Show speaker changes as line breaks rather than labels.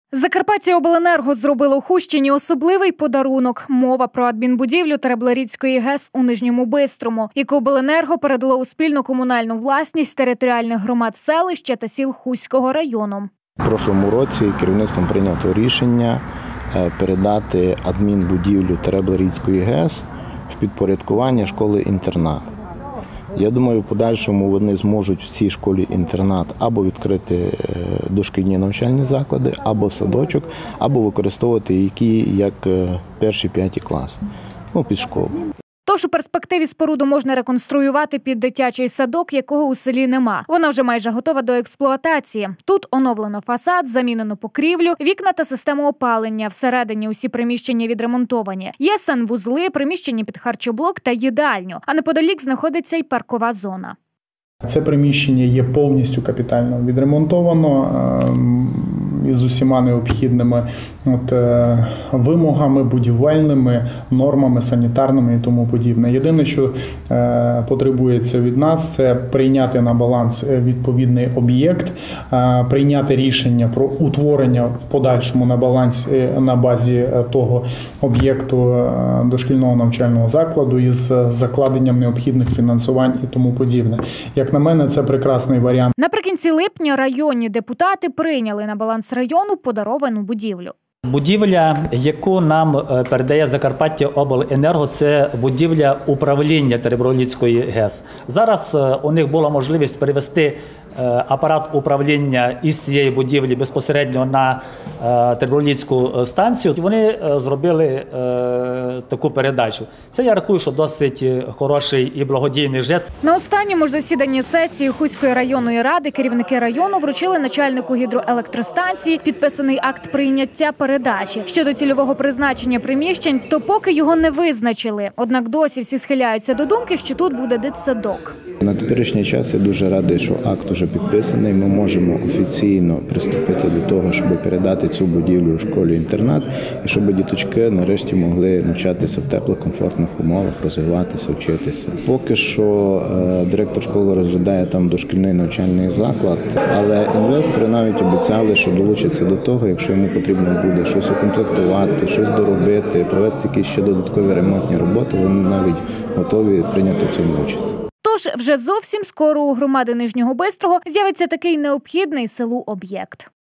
Закарпаттяобленерго зробило Хустині особливий подарунок. Мова про адмінбудівлю Теребларицької ГЕС у Нижньому Бистрому, яку обленерго передало у спільну комунальну власність територіальних громад селища та сіл Хуського району.
У прошлому році керівництвом прийнято рішення передати адмінбудівлю Теребларицької ГЕС в підпорядкування школи-інтернат. Я думаю, в подальшому вони зможуть в цій школі-інтернат або відкрити дошкільні навчальні заклади, або садочок, або використовувати які як перші-п'яті класи, під школу.
Тож у перспективі споруду можна реконструювати під дитячий садок, якого у селі нема. Вона вже майже готова до експлуатації. Тут оновлено фасад, замінено покрівлю, вікна та систему опалення. Всередині усі приміщення відремонтовані. Є санвузли, приміщення під харчоблок та їдальню. А неподалік знаходиться й паркова зона.
Це приміщення є повністю капітально відремонтовано із усіма необхідними вимогами, будівельними, нормами, санітарними і тому подібне. Єдине, що потребується від нас, це прийняти на баланс відповідний об'єкт, прийняти рішення про утворення в подальшому на базі того об'єкту дошкільного навчального закладу із закладенням необхідних фінансувань і тому подібне. Як на мене, це прекрасний варіант.
Наприкінці липня районні депутати прийняли на баланс району подаровану будівлю.
Будівля, яку нам передає Закарпаттяобленерго, це будівля управління Теребларицької ГЕС. Зараз у них була можливість перевести апарат управління із цієї будівлі безпосередньо на Теребларицьку станцію. Вони зробили таку передачу. Це, я рахую, що досить хороший і благодійний жест.
На останньому ж засіданні сесії Хуської районної ради керівники району вручили начальнику гідроелектростанції підписаний акт прийняття передачі. Щодо цільового призначення приміщень, то поки його не визначили. Однак досі всі схиляються до думки, що тут буде дитсадок.
На теперішній час я дуже радий, що акт вже підписаний. Ми можемо офіційно приступити до того, щоб передати цю будівлю у школі-інтернат і щоб діточки нарешті могли навчатися в теплих, комфортних умовах, розвиватися, вчитися. Поки що директор школи розглядає там дошкільний навчальний заклад, але інвестори навіть обіцяли, що долучаться до того, якщо йому потрібно буде щось укомплектувати, щось доробити, провести якісь ще додаткові ремонтні роботи, вони навіть готові прийняти в цьому участь.
Тож вже зовсім скоро у громади Нижнього Бистрого з'явиться такий необхідний селу об'єкт.